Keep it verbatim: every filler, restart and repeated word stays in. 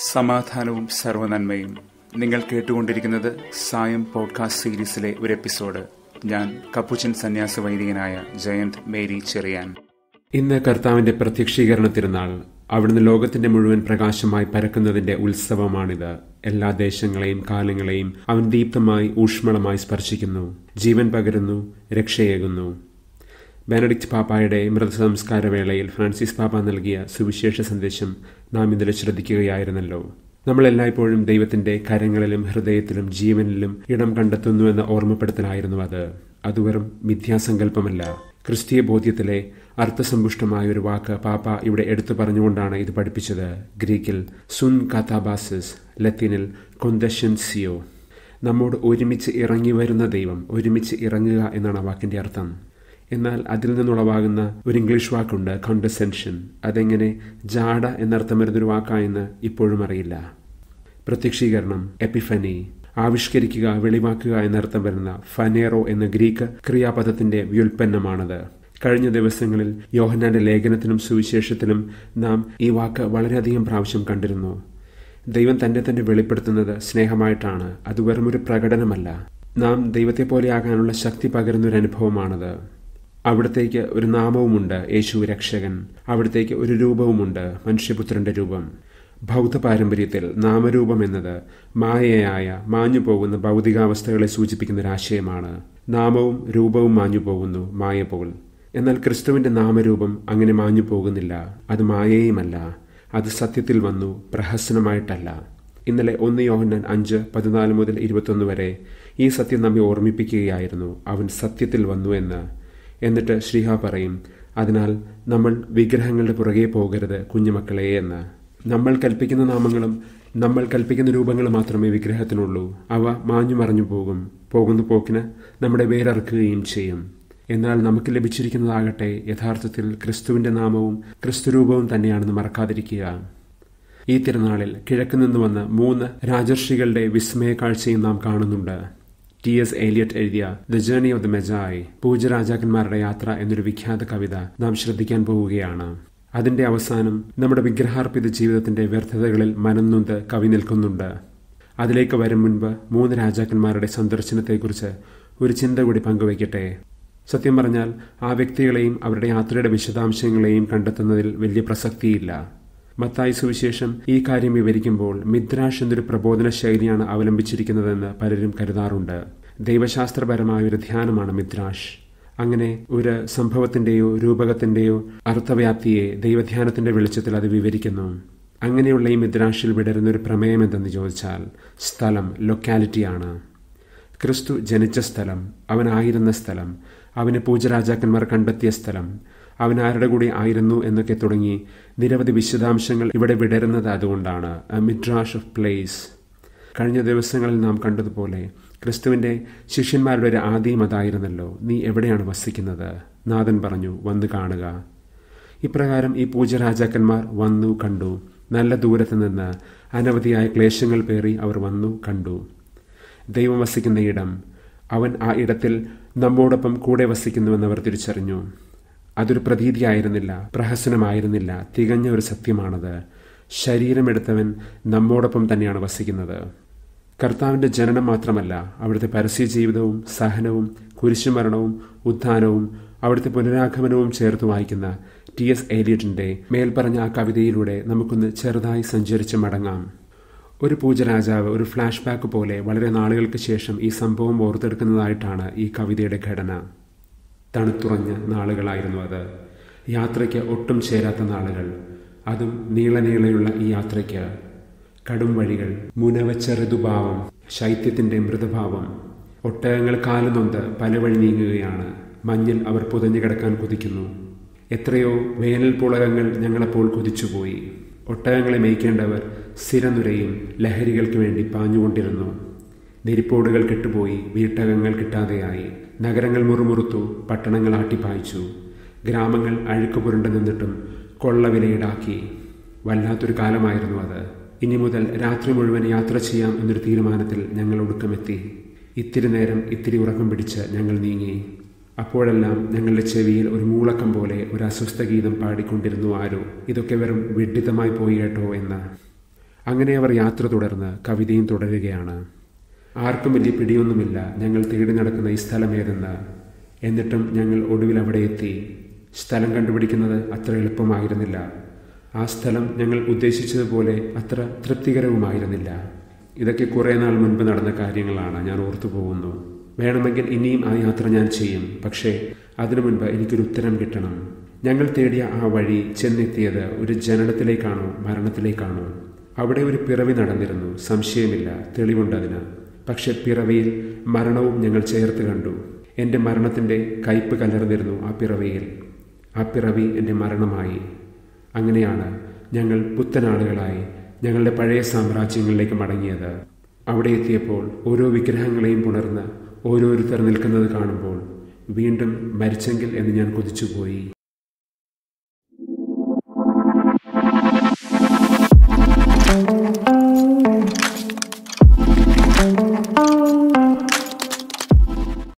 സമാധാനവും സർവ്വനന്മയും. നിങ്ങൾ കേട്ടുകൊണ്ടിരിക്കുന്നത് സായം പോഡ്കാസ്റ്റ് സീരീസിലെ ഒരു എപ്പിസോഡ്. ഞാൻ കപ്പുച്ചൻ സന്യാസ വൈദികനായ ജയന്ത് മേരി ചെറിയാൻ. ഇന്ന് കർത്താവിന്റെ പ്രത്യക്ഷീകരണ തിരുനാൾ. അവിടുന്ന് ലോകത്തിന്റെ മുഴുവൻ പ്രകാശമായി പരക്കുന്നതിന്റെ ഉത്സവമാണിത്. എല്ലാ ദേശങ്ങളെയും കാലങ്ങളെയും അവൻ ദീപ്തമായി ഊഷ്മളമായി സ്പർശിക്കുന്നു, ജീവൻ പകരുന്നു, രക്ഷയേകുന്നു. ബെനഡിക്റ്റ് പാപ്പായുടെ മൃതസംസ്കാര വേളയിൽ ഫ്രാൻസിസ് പാപ്പ നൽകിയ സുവിശേഷ സന്ദേശം നാം ഇന്നലെ ശ്രദ്ധിക്കുകയായിരുന്നല്ലോ. നമ്മളെല്ലായ്പ്പോഴും ദൈവത്തിന്റെ കരങ്ങളിലും ഹൃദയത്തിലും ജീവനിലും ഇടം കണ്ടെത്തുന്നുവെന്ന ഓർമ്മപ്പെടുത്തലായിരുന്നു അത്. അത് വെറും മിഥ്യാസങ്കല്പമല്ല. ക്രിസ്തീയ ബോധ്യത്തിലെ അർത്ഥസമ്പുഷ്ടമായ ഒരു വാക്ക് പാപ്പ ഇവിടെ എടുത്തു പറഞ്ഞുകൊണ്ടാണ് ഇത് പഠിപ്പിച്ചത്. ഗ്രീക്കിൽ സുൻ കാതാബാസിസ്, ലത്തീനിൽ കൊന്തഷ്യൻസിയോ. നമ്മോട് ഒരുമിച്ച് ഇറങ്ങി വരുന്ന ദൈവം, ഒരുമിച്ച് ഇറങ്ങുക എന്നാണ് ആ വാക്കിന്റെ അർത്ഥം. എന്നാൽ അതിൽ നിന്നുളവാകുന്ന ഒരു ഇംഗ്ലീഷ് വാക്കുണ്ട്, കോണ്ടസെൻഷൻ. അതെങ്ങനെ ജാഡ എന്നർത്ഥം വരുന്നൊരു വാക്കായെന്ന് ഇപ്പോഴും അറിയില്ല. പ്രത്യക്ഷീകരണം, എപ്പിഫനി, ആവിഷ്കരിക്കുക, വെളിവാക്കുക എന്നർത്ഥം വരുന്ന ഫനേറോ എന്ന ഗ്രീക്ക് ക്രിയാപദത്തിന്റെ വ്യുൽപ്പന്നമാണത്. കഴിഞ്ഞ ദിവസങ്ങളിൽ യോഹന്നാന്റെ ലേഖനത്തിലും സുവിശേഷത്തിലും നാം ഈ വാക്ക് വളരെയധികം പ്രാവശ്യം കണ്ടിരുന്നു. ദൈവം തന്നെ തന്നെ വെളിപ്പെടുത്തുന്നത് സ്നേഹമായിട്ടാണ്. അത് വെറുമൊരു പ്രകടനമല്ല. നാം ദൈവത്തെ പോലെയാകാനുള്ള ശക്തി പകരുന്നൊരു അനുഭവമാണത്. അവിടത്തേക്ക് ഒരു നാമവുമുണ്ട്, യേശു രക്ഷകൻ. അവിടത്തേക്ക് ഒരു രൂപവുമുണ്ട്, മനുഷ്യപുത്രന്റെ രൂപം. ബൗദ്ധ പാരമ്പര്യത്തിൽ നാമരൂപം എന്നത് മായയായ മാഞ്ഞു പോകുന്ന ഭൗതികാവസ്ഥകളെ സൂചിപ്പിക്കുന്ന ഒരാശയമാണ്. നാമവും രൂപവും മാഞ്ഞു പോകുന്നു, മായ പോൽ. എന്നാൽ ക്രിസ്തുവിന്റെ നാമരൂപം അങ്ങനെ മാഞ്ഞു പോകുന്നില്ല. അത് മായയുമല്ല, അത് സത്യത്തിൽ വന്നു, പ്രഹസനമായിട്ടല്ല. ഇന്നലെ ഒന്ന് യോഹന്നാൻ അഞ്ച് പതിനാല് മുതൽ ഇരുപത്തൊന്ന് വരെ ഈ സത്യം നമ്മെ ഓർമ്മിപ്പിക്കുകയായിരുന്നു. അവൻ സത്യത്തിൽ വന്നു എന്ന്. എന്നിട്ട് ശ്രീഹ പറയും, അതിനാൽ നമ്മൾ വിഗ്രഹങ്ങളുടെ പുറകെ പോകരുത് കുഞ്ഞുമക്കളെ എന്ന്. നമ്മൾ കൽപ്പിക്കുന്ന നാമങ്ങളും നമ്മൾ കൽപ്പിക്കുന്ന രൂപങ്ങളും മാത്രമേ വിഗ്രഹത്തിനുള്ളൂ. അവ മാഞ്ഞു മറഞ്ഞു പോകും. പോകുന്ന പോക്കിന് നമ്മുടെ വേരറുക്കുകയും ചെയ്യും. എന്നാൽ നമുക്ക് ലഭിച്ചിരിക്കുന്നതാകട്ടെ യഥാർത്ഥത്തിൽ ക്രിസ്തുവിന്റെ നാമവും ക്രിസ്തുരൂപവും തന്നെയാണെന്ന് മറക്കാതിരിക്കുക. ഈ തിരുനാളിൽ കിഴക്ക് നിന്ന് വന്ന മൂന്ന് രാജർഷികളുടെ വിസ്മയ കാഴ്ചയും നാം കാണുന്നുണ്ട്. ടി എസ് എലിയറ്റ് എഴുതിയ the journey of the Magi, പൂജരാജാക്കന്മാരുടെ യാത്ര എന്നൊരു വിഖ്യാത കവിത നാം ശ്രദ്ധിക്കാൻ പോവുകയാണ്. അതിന്റെ അവസാനം നമ്മുടെ വിഗ്രഹാർപ്പിത ജീവിതത്തിന്റെ വ്യർത്ഥതകളിൽ മനംനൊന്ത് കവി നിൽക്കുന്നുണ്ട്. അതിലേക്ക് വരും മുൻപ് മൂന്ന് രാജാക്കന്മാരുടെ സന്ദർശനത്തെക്കുറിച്ച് ഒരു ചിന്ത കൂടി പങ്കുവയ്ക്കട്ടെ. സത്യം പറഞ്ഞാൽ ആ വ്യക്തികളെയും അവരുടെ യാത്രയുടെ വിശദാംശങ്ങളെയും കണ്ടെത്തുന്നതിൽ വലിയ പ്രസക്തിയില്ല. മത്തായി സുവിശേഷം ഈ കാര്യം വിവരിക്കുമ്പോൾ മിദ്രാഷ് എന്നൊരു പ്രബോധന ശൈലിയാണ് അവലംബിച്ചിരിക്കുന്നതെന്ന് പലരും കരുതാറുണ്ട്. ദൈവശാസ്ത്രപരമായ ഒരു ധ്യാനമാണ് മിദ്രാഷ്. അങ്ങനെ ഒരു സംഭവത്തിന്റെയോ രൂപകത്തിന്റെയോ അർത്ഥവ്യാപ്തിയെ ദൈവധ്യാനത്തിന്റെ വെളിച്ചത്തിൽ അത് വിവരിക്കുന്നു. അങ്ങനെയുള്ള ഈ മിദ്രാഷിൽ വിടരുന്ന ഒരു പ്രമേയം എന്തെന്ന് ചോദിച്ചാൽ സ്ഥലം, ലൊക്കാലിറ്റിയാണ്. ക്രിസ്തു ജനിച്ച സ്ഥലം, അവനായിരുന്ന സ്ഥലം, അവന് പൂജരാജാക്കന്മാർ കണ്ടെത്തിയ സ്ഥലം, അവൻ ആരുടെ കൂടി ആയിരുന്നു എന്നൊക്കെ തുടങ്ങി നിരവധി വിശദാംശങ്ങൾ ഇവിടെ വിടരുന്നത് അതുകൊണ്ടാണ്. A midrash of place. കഴിഞ്ഞ ദിവസങ്ങളിൽ നാം കണ്ടതുപോലെ ക്രിസ്തുവിന്റെ ശിഷ്യന്മാരുടെ ഒരു ആദ്യം അതായിരുന്നല്ലോ, നീ എവിടെയാണ് വസിക്കുന്നത്? നാഥൻ പറഞ്ഞു, വന്നു കാണുക. ഇപ്രകാരം ഈ പൂജരാജാക്കന്മാർ വന്നു കണ്ടു. നല്ല ദൂരത്ത് നിന്ന് അനവധിയായ ക്ലേശങ്ങൾ പേറി അവർ വന്നു കണ്ടു. ദൈവം വസിക്കുന്ന ഇടം, അവൻ ആ ഇടത്തിൽ നമ്മോടൊപ്പം കൂടെ വസിക്കുന്നുവെന്ന് അവർ തിരിച്ചറിഞ്ഞു. അതൊരു പ്രതീതിയായിരുന്നില്ല, പ്രഹസനമായിരുന്നില്ല, തികഞ്ഞ ഒരു സത്യമാണത്. ശരീരമെടുത്തവൻ നമ്മോടൊപ്പം തന്നെയാണ് വസിക്കുന്നത്. കർത്താവിന്റെ ജനനം മാത്രമല്ല, അവിടുത്തെ പരസ്യ ജീവിതവും സഹനവും കുരിശുമരണവും ഉത്ഥാനവും അവിടുത്തെ പുനരാഗമനവും ചേർത്ത് വായിക്കുന്ന ടി എസ് എലിയറ്റിന്റെ മേൽപ്പറഞ്ഞ ആ കവിതയിലൂടെ നമുക്കൊന്ന് ചെറുതായി സഞ്ചരിച്ച് മടങ്ങാം. ഒരു പൂജരാജാവ് ഒരു ഫ്ലാഷ് ബാക്ക് പോലെ വളരെ നാളുകൾക്ക് ശേഷം ഈ സംഭവം ഓർത്തെടുക്കുന്നതായിട്ടാണ് ഈ കവിതയുടെ ഘടന. തണുത്തുറഞ്ഞ നാളുകളായിരുന്നു അത്. യാത്രയ്ക്ക് ഒട്ടും ചേരാത്ത നാളുകൾ. അതും നീളനീളയുള്ള ഈ യാത്രയ്ക്ക് കടും വഴികൾ, മുനവച്ച ഋതുഭാവം, ശൈത്യത്തിന്റെ മൃദുഭാവം. ഒട്ടകങ്ങൾ കാലുനൊന്ത് പല വഴി നീങ്ങുകയാണ്. മഞ്ഞിൽ അവർ പുതഞ്ഞു കിടക്കാൻ കൊതിക്കുന്നു. എത്രയോ വേനൽ പുളകങ്ങൾ ഞങ്ങളപ്പോൾ കൊതിച്ചുപോയി. ഒട്ടകങ്ങളെ മേയ്ക്കേണ്ടവർ സ്ഥിരനുരയും ലഹരികൾക്ക് വേണ്ടി പാഞ്ഞുകൊണ്ടിരുന്നു. നെരിപ്പോടുകൾ കെട്ടുപോയി, വീട്ടകങ്ങൾ കിട്ടാതെയായി. നഗരങ്ങൾ മുറുമുറുത്തു, പട്ടണങ്ങൾ ആട്ടിപ്പായിച്ചു. ഗ്രാമങ്ങൾ അഴുക്ക് പുരണ്ടു നിന്നിട്ടും കൊള്ള വിലയിടാക്കി. വല്ലാത്തൊരു കാലമായിരുന്നു അത്. ഇനി മുതൽ രാത്രി മുഴുവൻ യാത്ര ചെയ്യാം എന്നൊരു തീരുമാനത്തിൽ ഞങ്ങൾ ഒടുക്കമെത്തി. ഇത്തിരി നേരം ഇത്തിരി ഉറക്കം പിടിച്ച് ഞങ്ങൾ നീങ്ങി. അപ്പോഴെല്ലാം ഞങ്ങളുടെ ചെവിയിൽ ഒരു മൂളക്കം പോലെ ഒരു അസ്വസ്ഥ ഗീതം പാടിക്കൊണ്ടിരുന്നു ആരോ. ഇതൊക്കെ വെറും വിഡ്ഢിത്തമായി പോയി കേട്ടോ എന്ന്. അങ്ങനെ അവർ യാത്ര തുടർന്ന് കവിതയും തുടരുകയാണ്. ആർക്കും വലിയ പിടിയൊന്നുമില്ല ഞങ്ങൾ തേടി നടക്കുന്ന ഈ സ്ഥലം ഏതെന്ന്. എന്നിട്ടും ഞങ്ങൾ ഒടുവിൽ അവിടെ എത്തി. സ്ഥലം കണ്ടുപിടിക്കുന്നത് അത്ര എളുപ്പമായിരുന്നില്ല. ആ സ്ഥലം ഞങ്ങൾ ഉദ്ദേശിച്ചതുപോലെ അത്ര തൃപ്തികരവുമായിരുന്നില്ല. ഇതൊക്കെ കുറേ നാൾ മുൻപ് നടന്ന കാര്യങ്ങളാണ്. ഞാൻ ഓർത്തു പോകുന്നു. വേണമെങ്കിൽ ഇനിയും ആ യാത്ര ഞാൻ ചെയ്യും. പക്ഷേ അതിനു മുൻപ് എനിക്കൊരു ഉത്തരം കിട്ടണം. ഞങ്ങൾ തേടിയ ആ വഴി ചെന്നെത്തിയത് ഒരു ജനനത്തിലേക്കാണോ മരണത്തിലേക്കാണോ? അവിടെ ഒരു പിറവി നടന്നിരുന്നു, സംശയമില്ല, തെളിവുണ്ടതിന്. പക്ഷെ പിറവിയിൽ മരണവും ഞങ്ങൾ ചേർത്ത് കണ്ടു. എൻ്റെ മരണത്തിൻ്റെ കയ്പ് കലർന്നിരുന്നു ആ പിറവിയിൽ. ആ പിറവി എൻ്റെ മരണമായി. അങ്ങനെയാണ് ഞങ്ങൾ പുത്തനാളുകളായി ഞങ്ങളുടെ പഴയ സാമ്രാജ്യങ്ങളിലേക്ക് മടങ്ങിയത്. അവിടെ എത്തിയപ്പോൾ ഓരോ വിഗ്രഹങ്ങളെയും പുണർന്ന് ഓരോരുത്തർ നിൽക്കുന്നത് കാണുമ്പോൾ വീണ്ടും മരിച്ചെങ്കിൽ എന്ന് ഞാൻ കൊതിച്ചുപോയി. Thank you.